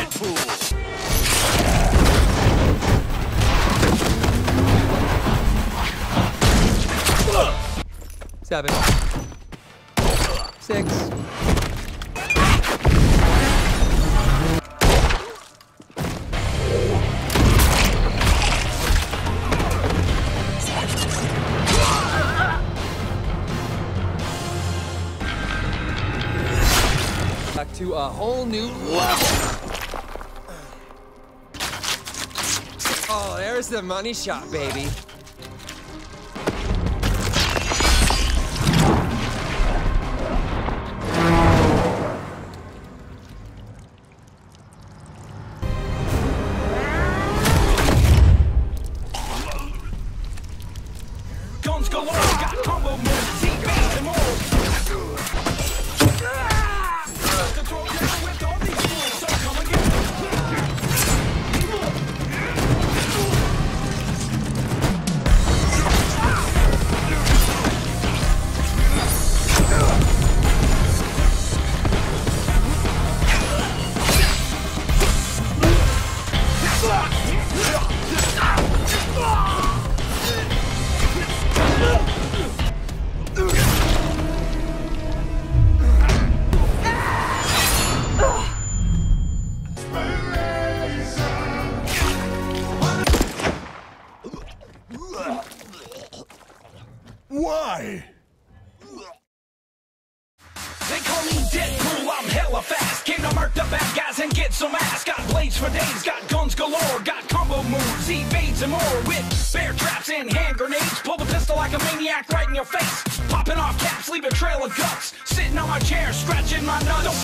Deadpool. 7, 6. Back to a whole new level. Oh, there's the money shot, baby. Guns galore, got combo moves, Z-Base and more. Control down with all these fools, so come again. Why? They call me Deadpool, I'm hella fast. Came to murk the bad guys and get some ass. Got blades for days, got guns galore, got combo moves, evades and more. With bear traps and hand grenades, pull the pistol like a maniac right in your face. Popping off caps, leave a trail of guts. Sitting on my chair, scratching my nuts.